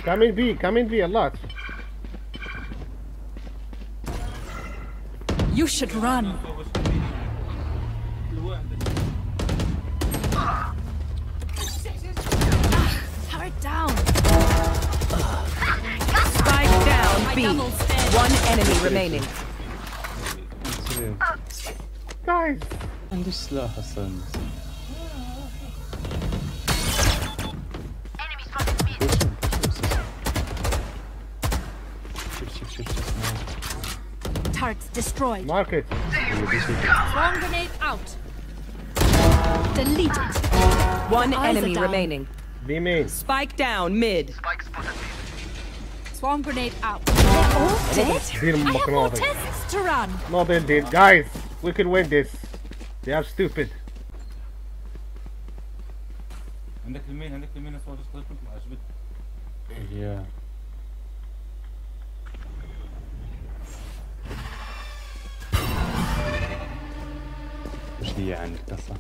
Come in B a lot. You should run. Turret down. Spike down B. One enemy remaining. Guys. عندي سلاح اصلا. Turrets destroyed. Mark it. Swarm grenade out. Delete it. One Eyes enemy are down. remaining. B main. Spike down mid. Swarm grenade out. They're all dead? Did I have more nothing. tests to run. No, they did. Guys, we can win this. They are stupid. عندك المين اسمه ديسكورد كنت عجبتني. Yeah. وش هي عندك اصلا؟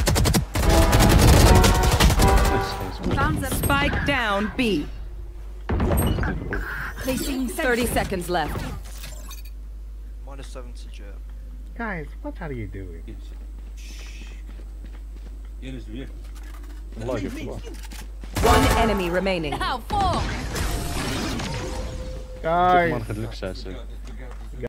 Found them. Spike down B. Placing 30 seconds left. -70 jet. Guys, what are you doing? ينزل بيه. والله قلت الله. One enemy remaining. Now 4. Guys. ما نخليك شاشة.